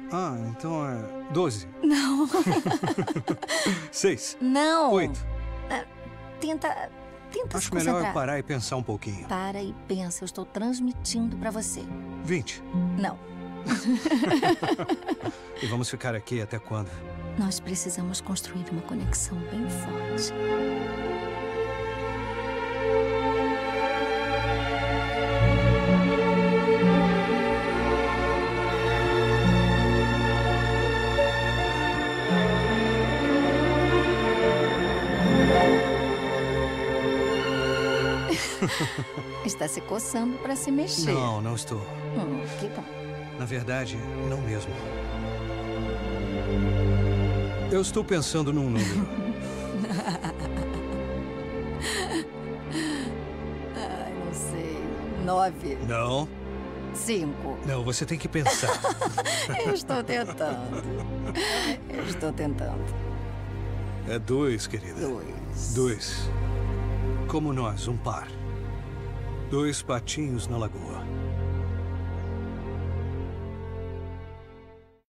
Ah, então é 12. Não. 6. Não. 8. Tenta se Acho melhor concentrar. parar e pensar um pouquinho. Para e pensa. Eu estou transmitindo pra você. 20. Não. E vamos ficar aqui até quando? Nós precisamos construir uma conexão bem forte. Está se coçando para se mexer. Não, não estou. Que bom. Na verdade, não mesmo. Eu estou pensando num número. Ai, não sei. 9. Não. 5. Não, você tem que pensar. Eu estou tentando. Eu estou tentando. É 2, querida. 2. 2. Como nós, um par. 2 patinhos na lagoa.